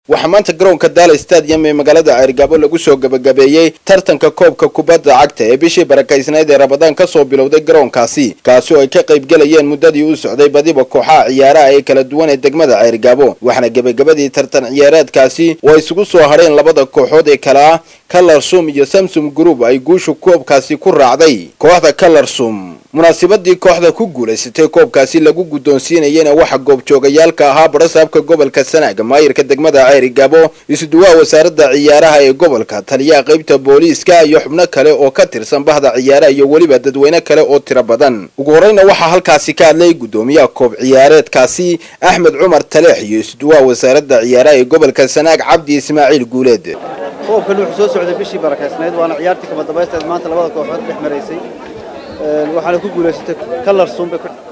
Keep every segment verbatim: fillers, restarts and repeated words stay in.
waxaa maanta garoonka Daala Stadium ee magaalada Ceergabo lagu soo gabagabeeyay tartanka koobka kubadda cagta ee bishii barakaysnayd ee Ramadaan ka soo bilowday garoonkaasi kaasi oo ay ka qayb galayeen muddadii uu socday badiba kooxaha ciyaaraha ee kala duwan ee degmada Ceergabo waxaana gabagabadii tartan ciyaareedkaasi oo isugu soo hareen labada kooxood ee kala ah Colorsum iyo Samsung Group ay guusha koobkaasi ku raacday kooxda Colorsum munaasabadii kooxda ku guuleysatay koobkaasi lagu guddoonsiinayeen waxa goob joogayaalka ahaa barasaabka gobolka Sanaag maayirka degmada Ceergabo isuduwaa wasaaradda ciyaaraha ee gobolka taliyaha qaybta booliiska iyo xubno kale oo ka tirsan bahda ciyaaraha iyo waliba dadweyne kale oo tiro badan ugu horeyna waxa halkaasi ka hadlay gudoomiyaha koob ciyaareedkaasi Axmed Cumar Taleex iyo isuduwaa wasaaradda ciyaaraha ee gobolka Sanaag Cabdi Ismaaciil Guuleed koobkan wuxuu soo socday bishii barakaysnayd waana ciyaartii kaba dambaysteed maanta labada kooxood dhex mareysay waxaana ku guuleysatay Colorsum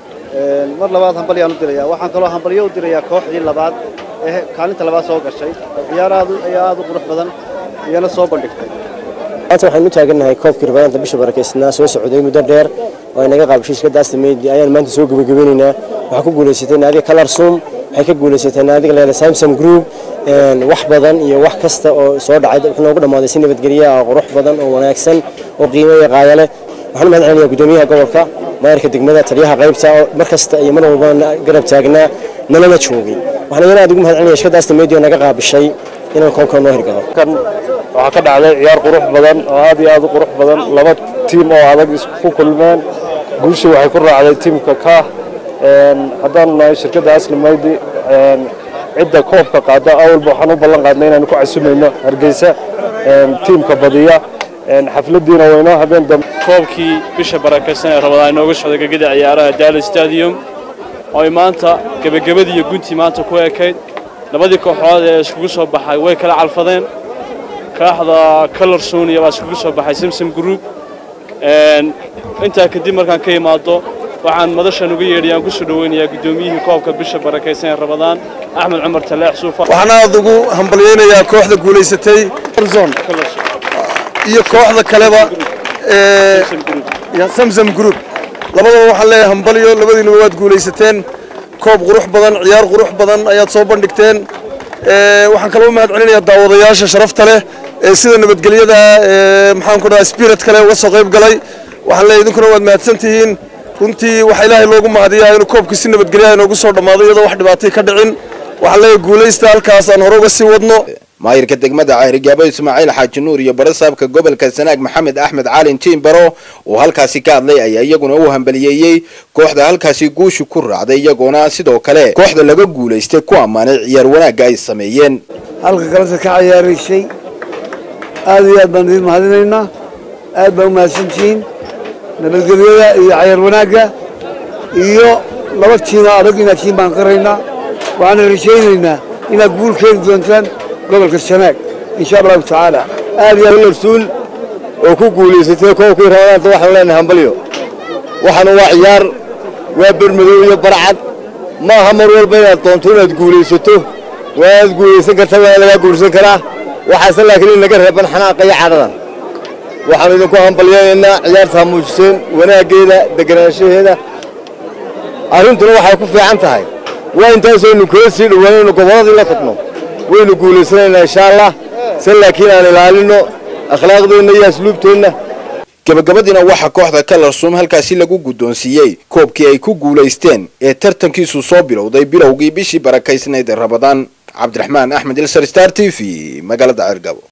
mar labaad hambalyo aan u dirayaa waxaan kaloo hambalyo u dirayaa kooxdii labaad ee kaalinta labaad soo gashay ciyaaraadu aad u qurux badan iyana soo bandhigtay maanta waxaan u taaganahay koobkii Ramadaan bishii barakaysnaa soo socday muddo dheer oo inaga qaabshay shirkadda Astamid ayaan maanta soo gabagabeynaa waxa ku guuleysatay naadiga Colorsum waxay ka guuleysatay naadiga leedahay Samsung Group wax badan iyo wax kasta oo soo dhacay wuxuu noogu dhamaaday si nabadgelyo ah qurux badan oo wanaagsan oo qiimo iyo qaaya leh waxaan mahad celinayaa gudoomiyaha gobolka maayirka degmada taliyaha qaybta markasta iyo mar walba garab taagnaa nalana joogay waxaan yana ugu mahad celinayaa shirkadda Astamid oo naga qaabishay inaan koobkan noo hirgalo kan waxa ka dhacday ciyaar qurux badan oo aad iyo aad u qurux badan laba tiim oo adag isku kulmeen guusha waxay ku raacday tiimka ka een haddaan nahay shirkadda Astamid een cidda koobka qaada awalba waxaan u ballan qaadnay inaan ku casuumayno Hargeysa een tiimka badiya een xafladiina wayna habeen dam koobkii bisha barakaysan ee Ramadaan inooga socday gagada ciyaaraha Daala Stadium oo maanta gabagabadii iyo guntii maanta ku ekeyd labadii kooxood ee isku soo baxay way kala calfadeen kooxda Colorsum iyo isku soo baxay Samsung Group een inta kadib markaan ka imaado waxaan madashan uga yeedhiyaan ku soo dhaweynaya gudoomiyihii koobka bisha barakaysan ee Ramadaan Axmed Cumar Taleex suufa waxaan aad ugu hambalyeynaya kooxda guuleysatay Colorsum iyo kooxda kaleba ee ya Samsung Group labadaba waxaan leeyahay hambalyo labadiina waad guuleysateen koob qurux badan ciyaar qurux badan ayaad soo bandhigteen ee waxaan kaloo mahad celinayaa daawadayaasha sharafta leh ee sida nabadgelyada ee maxaan ku dhahay spirit kale uga soo qayb galay waxaan leeyahay idinkuna waad mahadsantihiin runtii waxa Ilaahay loogu mahadiyaa inuu koobkii si nabadgelyo inoogu soo dhamaado iyadoo wax dhibaato ka dhicin waxaan leeyahay guuleysta halkaas aan hore uga sii wadno maayirka degmada Ceergabo Ismaaciil Xaaji Nuur iyo barasaabka gobolka Sanaag Maxamed Axmed Caalin Tiimbaro oo halkaasi ka hadlay ayaa iyaguna u hambalyeeyay kooxda halkaasi guushu ku raacday iyaguna sidoo kale kooxda laga guuleystay ku amaanay ciyaar wanaagga ay sameeyeen halka kale ka ciyaarisay aad iyo aad baan idin mahadinaynaa aad baan u mahadsantihiin nabadgelyada iyo ciyaar wanaagga iyo laba tiim adag inaad tiim baan qaraynaa waxaan rajaynaynaa inaad guul keeni doontaan gobolka Sanaag insha Allah taala aad iyo Colorsum oo ku guuleysatay koobkii Ramadaan waxaan leenahay hambalyo waxaan waa ciyaar waa barmadow iyo barcad ma aha mar walba inaad doonto inaad guuleysato waad guuleysan kartaa waa laga guuleysan karaa waxaase laakiin naga reeban xanaaqa iyo caradan waxaan idinku hambalyeeynaa ciyaarta muujiseen wanaageeda deganaanshaheeda arrintuna waxay ku fiican tahay waa intaas oo kala sii dhawaanayno gobolada la tagno waynu guuleysanayna insha Allah salaakiin aan ilaalino akhlaaqdeena iyo asluubteena gabagabadina waxa kooxda Colorsum halkaasi lagu guddoonsiiyay koobkii ay ku guuleysteen ee tartankiisu soo bilowday bilowgii bishii barakaysnayd ee Ramadaan Cabdiraxmaan Axmed Ilsar Star T V magaalada Ceergabo.